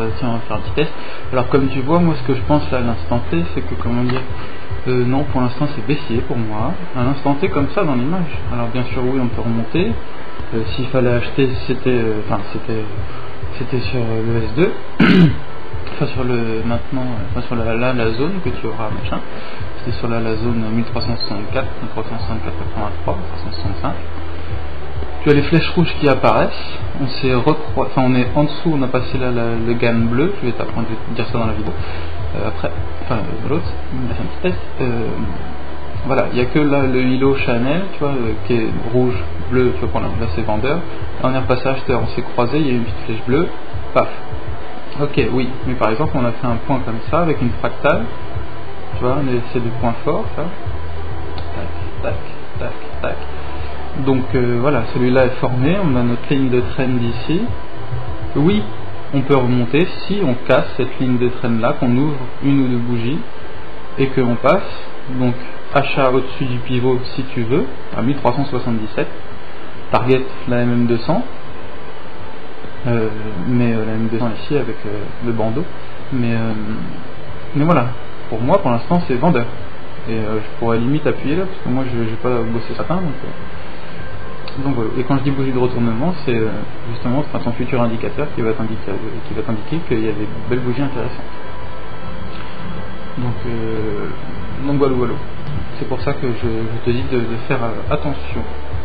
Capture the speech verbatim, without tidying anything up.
tiens on va faire un petit test. Alors comme tu vois, moi ce que je pense là à l'instant T, c'est que comment dire, euh, non pour l'instant c'est baissier pour moi, à l'instant T comme ça dans l'image. Alors bien sûr oui on peut remonter, euh, s'il fallait acheter c'était, enfin euh, c'était c'était sur le S deux, enfin sur le maintenant, enfin sur la, la, la zone que tu auras machin, c'était sur la, la zone mille trois cent soixante-quatre, mille trois cent soixante-quatre quatre-vingt-trois, mille trois cent soixante-cinq. Tu as les flèches rouges qui apparaissent, on s'est recroi... enfin on est en dessous, on a passé là la, le gamme bleu, je vais t'apprendre à dire ça dans la vidéo. Euh, après, enfin l'autre, on a fait un petit test. Euh, voilà, il n'y a que là le îlot Chanel, tu vois, euh, qui est rouge, bleu, tu vois, pour là, là c'est vendeur. Là on est repassé acheteur, on s'est croisé, il y a une petite flèche bleue, paf. Ok, oui, mais par exemple on a fait un point comme ça avec une fractale, tu vois, c'est des points forts, ça. Tac, tac, tac, tac. Donc euh, voilà, celui-là est formé, on a notre ligne de trend ici. Oui, on peut remonter si on casse cette ligne de trend là, qu'on ouvre une ou deux bougies et qu'on passe. Donc achat au-dessus du pivot si tu veux, à mille trois cent soixante-dix-sept. Target la M M deux cents, euh, mais euh, la M M deux cents ici avec euh, le bandeau. Mais, euh, mais voilà, pour moi pour l'instant c'est vendeur. Et euh, je pourrais limite appuyer là, parce que moi je n'ai pas bossé certains. Donc, euh, Donc voilà. Et quand je dis bougie de retournement, c'est euh, justement ton futur indicateur qui va t'indiquer qui va t'indiquer qu'il y a des belles bougies intéressantes. Donc, euh, donc voilà, voilà. C'est pour ça que je, je te dis de, de faire euh, attention.